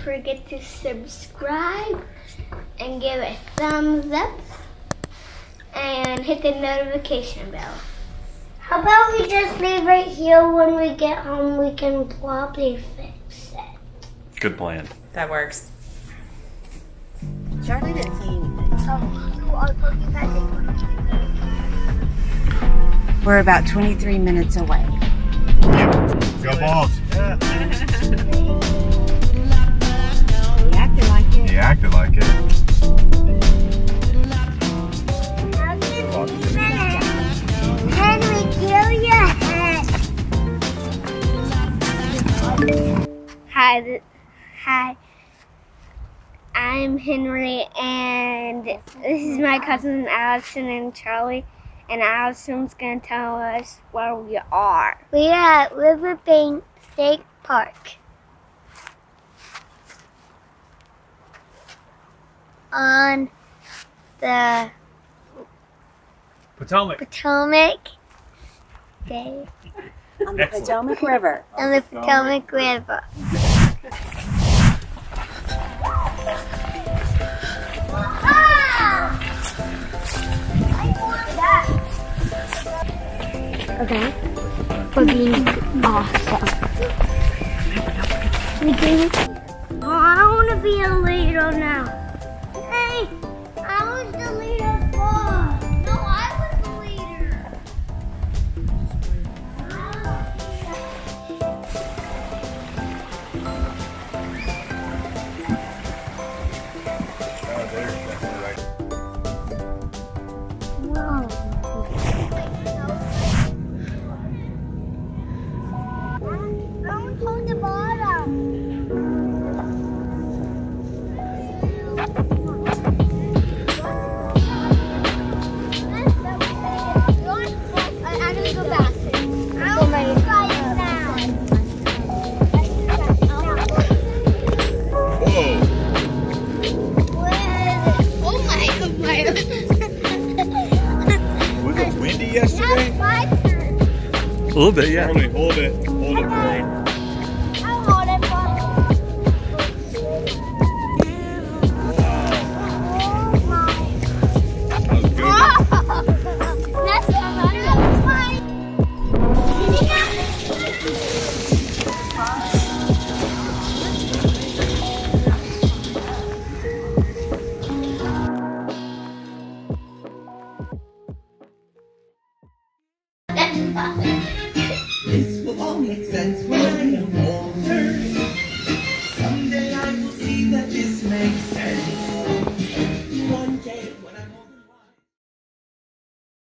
forget to subscribe and give a thumbs up and hit the notification bell. How about we just leave right here? When we get home, we can probably fix it. Good plan. That works. Charlie didn't say anything. We're about 23 minutes away. Go Balls. Yeah. He acted like it. He acted like it. Henry, kill your head. Hi. I'm Henry, and this is my cousin Allison and Charlie. And Allison's gonna tell us where we are. We are at Riverbend State Park. On the Potomac. Day. On the Potomac River. On the Potomac River. Okay, for being awesome. Oh, I want to be a leader now. Hey, I was the leader before. No, I was the leader. Whoa. Don't hold the bottom. I'm gonna go back. I'll try it now. Whoa. Oh my. Was it windy yesterday? That's my turn. A little bit, yeah. Charlie, hold it. Hold it for him. I'll hold it for him. That was good. That's fine. This will all make sense when I am older. Someday I will see that this makes sense. One day when I